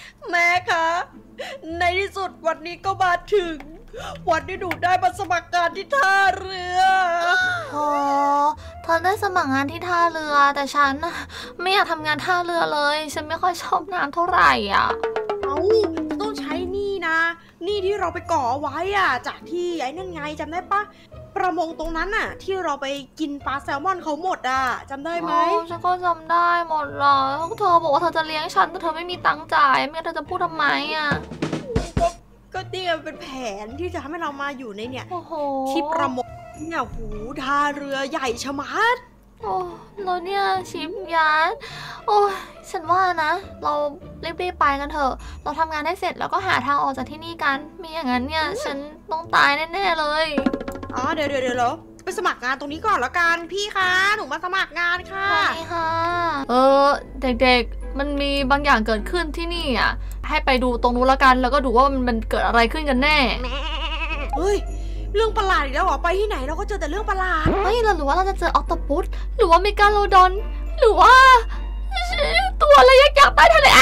แม่คะในที่สุดวันนี้ก็มาถึงวันที่หนูได้มาสมัครงานที่ท่าเรือโอ้เธอได้สมัครงานที่ท่าเรือแต่ฉันไม่อยากทำงานท่าเรือเลยฉันไม่ค่อยชอบน้ำเท่าไหร่อ่ะต้องใช้นี่นะนี่ที่เราไปก่อไว้อ่ะจากที่ไอ้นั่นไงจำได้ปะประมงตรงนั้นน่ะที่เราไปกินปลาแซลมอนเขาหมดอ่ะจำได้ไหมฉันก็จำได้หมดเลยเธอบอกว่าเธอจะเลี้ยงฉันแต่เธอไม่มีตังค์จ่ายไม่งั้นเธอจะพูดทำไมอ่ะก็เนี่ยเป็นแผนที่จะทำให้เรามาอยู่ในเนี่ยโอ้โหที่ประมงเนี่ยหูท่าเรือใหญ่ชะมัดโอ้แล้วเนี่ยชิปยานโอ้ฉันว่านะเรารีบไปกันเถอะเราทำงานได้เสร็จแล้วก็หาทางออกจากที่นี่กันไม่อย่างนั้นเนี่ยฉันต้องตายแน่ๆเลยเดี๋ยวไปสมัครงานตรงนี้ก่อนแล้วกันพี่คะหนูมาสมัครงานค่ะใช่ค่ะเด็กๆมันมีบางอย่างเกิดขึ้นที่นี่อ่ะให้ไปดูตรงนู้นแล้วกันแล้วก็ดูว่ามันเกิดอะไรขึ้นกันแน่เฮ้ยเรื่องประหลาดอีกแล้วเหรอไปที่ไหนเราก็เจอแต่เรื่องประหลาดเฮ้ยหรือว่าเราจะเจอออคโตปัสหรือว่าเมกาโลดอนหรือว่าตัวอะไรยักษ์ใต้ทะเล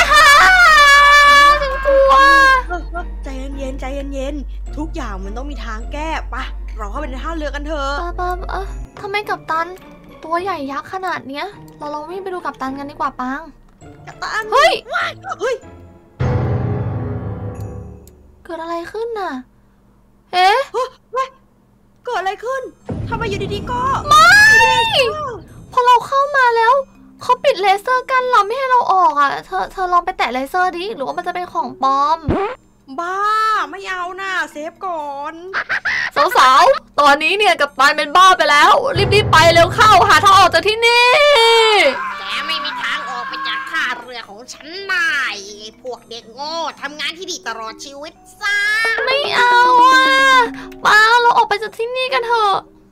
ฉันกลัวใจเย็นทุกอย่างมันต้องมีทางแก้ปะเราเข้าไปในท่าเรือกันเถอะทำไมกัปตันตัวใหญ่ยักษ์ขนาดเนี้ยเราลองวิ่งไปดูกัปตันกันดีกว่าปังกัปตันเฮ้ยเกิดอะไรขึ้นน่ะเเกิดอะไรขึ้นทำไมอยู่ดีๆก็ไม่พอเราเข้ามาแล้วเขาปิดเลเซอร์กันเราไม่ให้เราออกอ่ะเธอลองไปแตะเลเซอร์ดิหรือว่ามันจะเป็นของปลอมบ้าไม่เอานะเซฟก่อนสาวๆตอนนี้เนี่ยกัปตันเป็นบ้าไปแล้วรีบไปเร็วเข้าหาทางออกจากที่นี่แกไม่มีทางออกไปจากท่าเรือของฉันได้พวกเด็กโง่ทำงานที่ดีตลอดชีวิตซะไม่เอาอ่ะป้าเราออกไปจากที่นี่กันเถอะ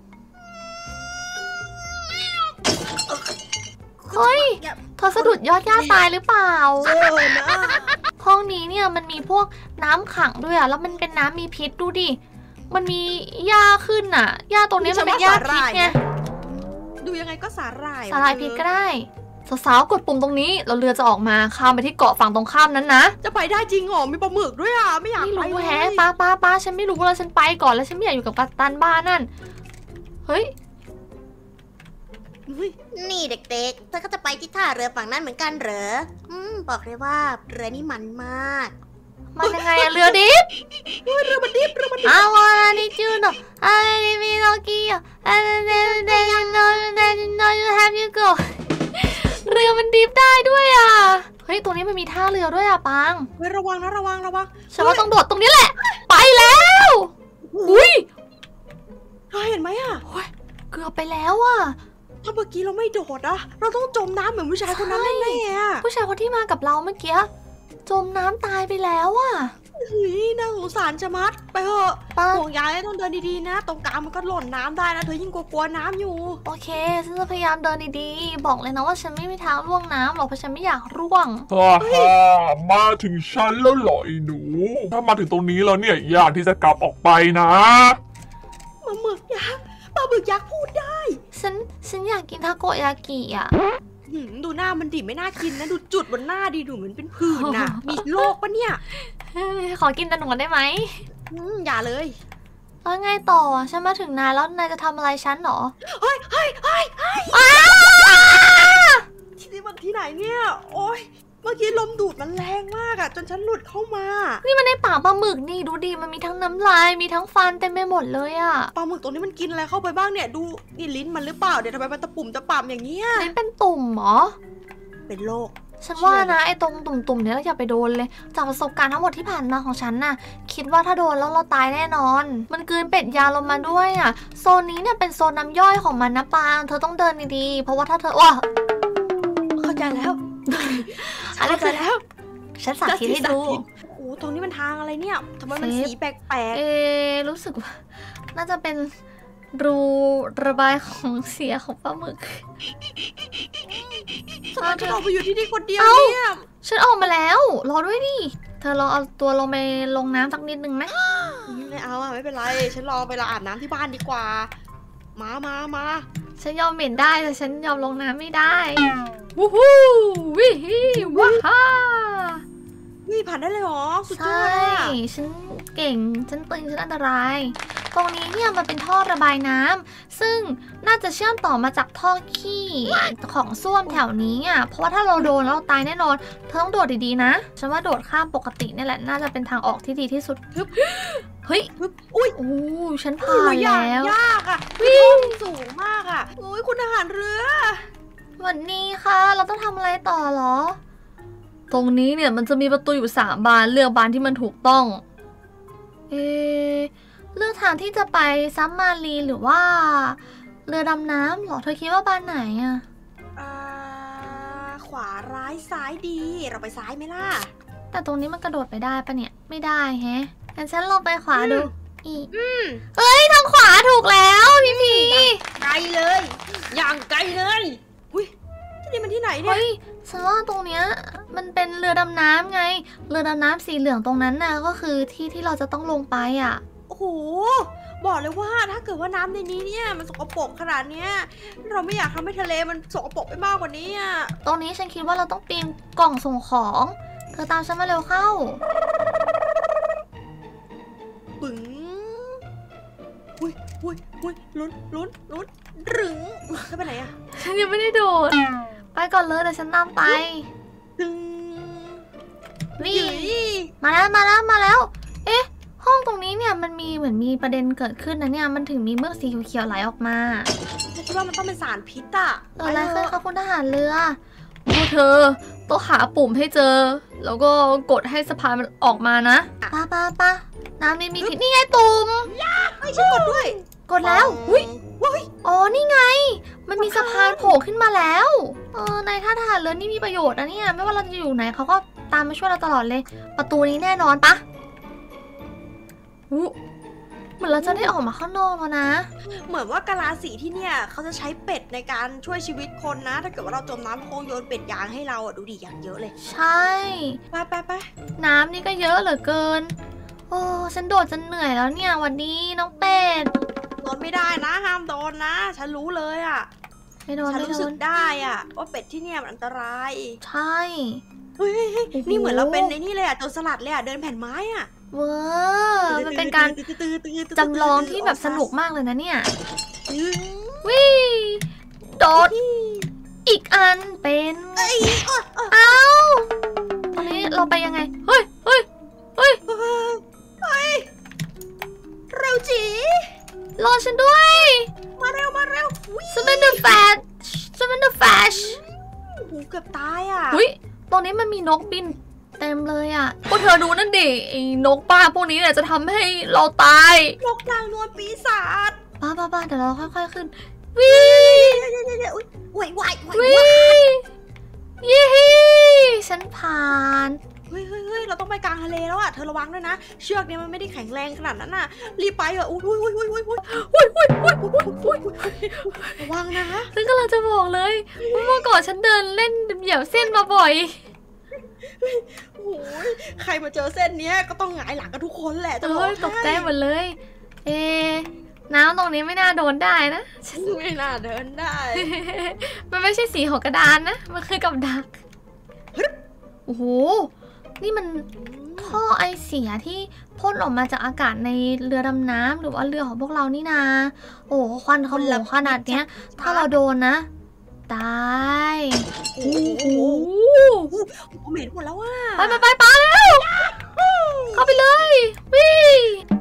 เฮ้ยเธอสะดุดยอดหญ้าตายหรือเปล่าห้องนี้เนี่ยมันมีพวกน้ำขังด้วยอ่ะแล้วมันเป็นน้ำมีพิษดูดิมันมีหญ้าขึ้นอ่ะหญ้าตรงนี้มันเป็นหญ้าพิษไงดูยังไงก็สาหร่ายพิษก็ได้สาวๆกดปุ่มตรงนี้เราเรือจะออกมาข้ามไปที่เกาะฝั่งตรงข้ามนั้นนะจะไปได้จริงหรอมีปลาหมึกด้วยอ่ะไม่อยากไปรู้แฮะป้าฉันไม่รู้แล้วฉันไปก่อนแล้วฉันไม่อยากอยู่กับกัปตันบ้านั่นเฮ้ยนี่เด็กๆเธอก็จะไปที่ท่าเรือฝั่งนั้นเหมือนกันเหรอบอกเลยว่าเรือนี่มันมากมันยังไงอะเรือดิบเรือมันดิบ I wanna do no I wanna be lucky no you have to go เรือมันดิบได้ด้วยอ่ะเฮ้ยตรงนี้มันมีท่าเรือด้วยอ่ะปังเฮ้ยระวังฉันว่าต้องโดดตรงนี้แหละไปแล้วอุ้ยเห็นไหมอ่ะเกือบไปแล้วอ่ะถ้าเมื่อกี้เราไม่โดดอะเราต้องจมน้ำเหมือนผู้ชายคนนั้นแน่ๆผู้ชายคนที่มากับเราเมื่อกี้จมน้ำตายไปแล้วอะเฮ้ยน่าสงสารชะมัดไปเถอะห่วงยายต้องเดินดีๆนะตรงกลางมันก็หล่นน้ำได้นะเธอยิ่งกลัวน้ำอยู่โอเคฉันจะพยายามเดินดีๆบอกเลยนะว่าฉันไม่มีทางร่วงน้ำหรอกเพราะฉันไม่อยากร่วงมาถึงฉันแล้วเหรอไอ้หนูถ้ามาถึงตรงนี้แล้วเนี่ยอยากที่จะกลับออกไปนะปลาหมึกยักษ์พูดได้ฉันอยากกินทาโกยากิอ่ะดูหน้ามันดิไม่น่ากินนะดูจุดบนหน้าดิดูเหมือนเป็นผื่นน่ะมีโรคปะเนี่ยขอกินแต่หนูได้ไหมอย่าเลยแล้วไงต่อฉันมาถึงนายแล้วนายจะทำอะไรฉันหรอเฮ้ยที่ไหนเนี่ยโอ๊ยเมื่อกี้ลมดูดมันแรงมากอ่ะจนฉันหลุดเข้ามานี่มันในปากปลาหมึกนี่ดูดิมันมีทั้งน้ำลายมีทั้งฟันเต็มไปหมดเลยอ่ะปลาหมึกตัวนี้มันกินอะไรเข้าไปบ้างเนี่ยดูนี่ลิ้นมันหรือเปล่าเดี๋ยวทำไมมันตะปุ่มตะป่ำอย่างเงี้ยลิ้นเป็นตุ่มเหรอเป็นโรคฉันว่านะไอ้ตรงตุ่มๆเนี่ยเราอย่าไปโดนเลยจากประสบการณ์ทั้งหมดที่ผ่านมาของฉันน่ะคิดว่าถ้าโดนแล้วเราตายแน่นอนมันกลืนเป็ดยาลงมาด้วยอ่ะโซนนี้เนี่ยเป็นโซนน้ำย่อยของมันนะปางเธอต้องเดินดีๆเพราะว่าถ้าเธอเข้าใจแล้วอะไรเกิดแล้วฉันสาธิตให้ดูโอ้ตรงนี้มันทางอะไรเนี่ยทำไมมันสีแปลกๆรู้สึกว่าน่าจะเป็นรูระบายของเสียของปลาหมึกทำไมฉันออกไปอยู่ที่นี่คนเดียวเนี่ยฉันออกมาแล้วรอด้วยดิเธอลองเอาตัวลงไปลงน้ำสักนิดนึงไหมไม่เอาไม่เป็นไรฉันรอไปอาบน้ำที่บ้านดีกว่ามาฉันยอมเหม็นได้แต่ฉันยอมลงน้ำไม่ได้วู้ฮู้วิฮิว้าฮ่าารได้เลยเหรอสุดยอใช่ดอะฉันเก่งฉันตึงฉันอันตราย ตรงนี้เนี่ยมันเป็นท่อระบายน้ำซึ่งน่าจะเชื่อมต่อมาจากท่อขี้ของส้วมแถวนี้อ่ะเพราะว่าถ้าเราโดนแล้วเราตายแน่นอนเธอต้องโดดดีๆนะฉันว่าโดดข้ามปกตินี่แหละน่าจะเป็นทางออกที่ดีที่สุดเฮ้ยอุ้ยโอ้ฉันผ่านอย่างแล้วยากอะวิ่งสูงมากอะโอ้ยคุณทหารเรือวันนี้ค่ะเราต้องทำอะไรต่อเหรอ ตรงนี้เนี่ยมันจะมีประตูอยู่3 บานเลือกบานที่มันถูกต้องเลือกทางที่จะไปซับมารีหรือว่าเรือดำน้ำเหรอเธอคิดว่าบานไหนอะขวาร้ายซ้ายดีเราไปซ้ายไหมล่ะแต่ตรงนี้มันกระโดดไปได้ปะเนี่ยไม่ได้แฮะงั้นฉันลองไปขวาดูอีกเอ้ยทางขวาถูกแล้วพี่พีไกลเลย อย่างไกลเลยอุ้ยที่นี่มันที่ไหนเนี่ยเฮ้ยฉันว่าตรงเนี้ยมันเป็นเรือดำน้ำไงเรือดำน้ำสีเหลืองตรงนั้นน่ะก็คือที่เราจะต้องลงไปอ่ะโอ้โหบอกเลยว่าถ้าเกิดว่าน้ำในนี้เนี่ยมันสกปรกขนาดเนี้ยเราไม่อยากทำให้ทะเลมันสกปรกไปมากกว่านี้อ่ะตรงนี้ฉันคิดว่าเราต้องปีนกล่องส่งของเธอตามฉันมาเร็วเข้าปึ๋งอุ้ยลุ้นรึงจะไปไหนอ่ะฉันยังไม่ได้โดดไปก่อนเลยแต่ฉันตามไปตึงวิ่งมาแล้วเอ๊ะห้องตรงนี้เนี่ยมันมีเหมือนมีประเด็นเกิดขึ้นนะเนี่ยมันถึงมีเมือกสีเขียวๆไหลออกมาฉันคิดว่ามันต้องเป็นสารพิษอ่ะอะไรขึ้นคะคุณทหารเรือพวกเธอต้องหาปุ่มให้เจอ แล้วก็กดให้สะพานมันออกมานะป้าน้ำนี่มีพิษนี่ไงตุ่มไม่ฉันกดด้วยกดแล้วอุ้ยอ๋อนี่ไง มันมีสะพานโผล่ขึ้นมาแล้วในท่าทหารเรือนี่มีประโยชน์นะเนี่ยไม่ว่าเราจะอยู่ไหนเขาก็ตามมาช่วยเราตลอดเลย ประตูนี้แน่นอนปะเหมือนเราจะได้ออกมาข้างนอกแล้วนะเหมือนว่ากะลาสีที่เนี่ยเขาจะใช้เป็ดในการช่วยชีวิตคนนะ ถ้าเกิดว่าเราจมน้ำโคงโยนเป็ดยางให้เราอ่ะดูดิอย่างเยอะเลยใช่ไปน้ำนี่ก็เยอะเหลือเกิน โอ้ฉันโดดจนเหนื่อยแล้วเนี่ยวันนี้น้องเป็ดโดนไม่ได้นะห้ามโดนนะ ฉันรู้เลยอ่ะไม่โดนฉันไม่รู้โดสึนกได้อ่ะว่าเป็ดที่เนี่ยมันอันตรายใช่เฮ้ยโอ้โหนี่เหมือนเราเป็นในนี่เลยอ่ะโจรสลัดเลยอ่ะเดินแผ่นไม้อ่ะเวอร์มันเป็นการจำลองที่แบบสนุกมากเลยนะเนี่ยวิโดดอีกอันเป็นเอ้าตอนนี้เราไปยังไงเฮ้ยเร็วจีรอฉันด้วยมาเร็วฉันเป็น The Flash ฉันเป็น The Flash หูเกือบตายอ่ะอุ้ยตรงนี้มันมีนกบินเต็มเลยอ่ะพวกเธอดูนั่นดิไอ้นกป้าพวกนี้เนี่ยจะทำให้เราตายนกนางนวลปีศาจป้าเดี๋ยวเราค่อยๆขึ้นวิ่งอุ้ยไหววิ่งยี่ฉันผ่านเฮ้ยเราต้องไปกลางทะเลแล้วอ่ะเธอระวังด้วยนะเชือกเนี่ยมันไม่ได้แข็งแรงขนาดนั้นน่ะรีบไปเถอะอุ้ยระวังนะฉันกำลังจะบอกเลยว่าเมื่อก่อนฉันเดินเล่นเหยียบเส้นมาบ่อยโอ้ยใครมาเจอเส้นเนี้ยก็ต้องหงายหลังกันทุกคนแหละจะบอกตกใจหมดเลย น้ำตรงนี้ไม่น่าโดนได้นะฉันไม่น่าเดินได้มันไม่ใช่สีของกระดานนะ มันคือกับดัก โอ้โห นี่มันท่อไอเสียที่พ่นออกมาจากอากาศในเรือดำน้ำหรือว่าเรือของพวกเรานี่นา โอ้ควันขโมงขนาดเนี้ย ถ้าเราโดนนะตายโอ้โหเหม็นหมดแล้วว่ะไปแล้วเข้าไปเลยวิ่ง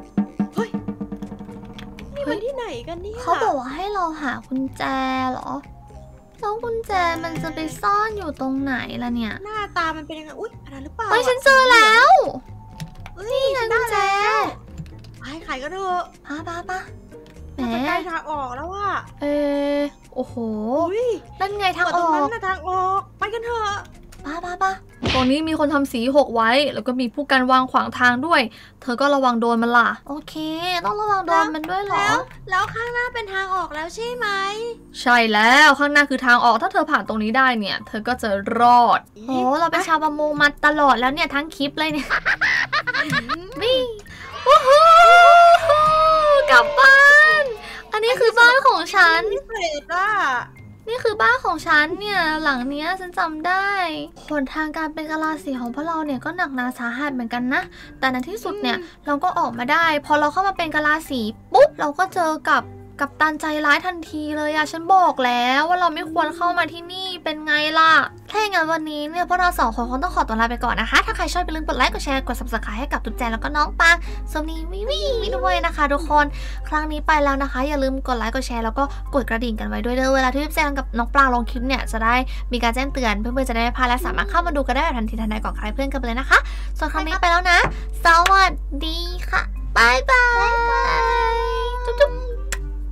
นี่มันที่ไหนกันเนี่ยเขาบอกว่าให้เราหากุญแจเหรอแล้วกุญแจมันจะไปซ่อนอยู่ตรงไหนล่ะเนี่ยหน้าตามันเป็นยังไงอุ๊ยอะไรหรือเปล่าเฮ้ยฉันเจอแล้วนี่ไงกุญแจให้ใครก็เถอะป้าแหมจะใกล้ทางออกแล้วว่ะโอ้โหอุ้ยนั่นไงทางอตรงอนั้นกนะทางออกไปกันเถอะป้าตรงนี้มีคนทำสีหกไว้ แล้วก็มีผู้กันวางขวางทางด้วย เธอก็ระวังโดนมันล่ะ โอเค ต้องระวังโดนมันด้วยเหรอแล้วข้างหน้าเป็นทางออกแล้วใช่ไหมใช่แล้วข้างหน้าคือทางออกถ้าเธอผ่านตรงนี้ได้เนี่ย เธอก็จะรอดโอ้เราเป็นชาวประมงมาตลอดแล้วเนี่ยทั้งคลิปเลยเนี่ยวิ่งโอ้โหกลับบ้าน อันนี้คือบ้านของฉันพิเศษอ่ะนี่คือบ้านของฉันเนี่ยหลังเนี้ยฉันจำได้หนทางการเป็นกะลาสีของพวกเราเนี่ยก็หนักหนาสาหัสเหมือนกันนะแต่ในที่สุดเนี่ยเราก็ออกมาได้พอเราเข้ามาเป็นกะลาสีปุ๊บเราก็เจอกับตันใจร้ายทันทีเลยอะฉันบอกแล้วว่าเราไม่ควรเข้ามาที่นี่เป็นไงล่ะถ้าอย่างนั้นวันนี้เนี่ยพวกเรา2 คนคงต้องขอตัวลาไปก่อนนะคะถ้าใครชอบอย่าลืมกดไลค์กดแชร์กด subscribe ให้กับตุ๊กแจแล้วก็น้องปางสมนีวิด้วยนะคะทุกคนครั้งนี้ไปแล้วนะคะอย่าลืมกดไลค์กดแชร์แล้วก็กดกระดิ่งกันไว้ด้วยเด้อเวลาที่ตุ๊กแจกับน้องปางลงคลิปเนี่ยจะได้มีการแจ้งเตือนเพื่อนๆจะได้ไม่พลาดและสามารถเข้ามาดูกันได้แบบทันทีทันใดก่อนใครเพื่อนกันไปเลยนะคะส่วนครั้งนี้ไปแล้วนะสวัสดีค่ะบ๊ายบายจุ๊บ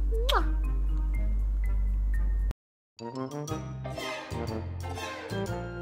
ๆ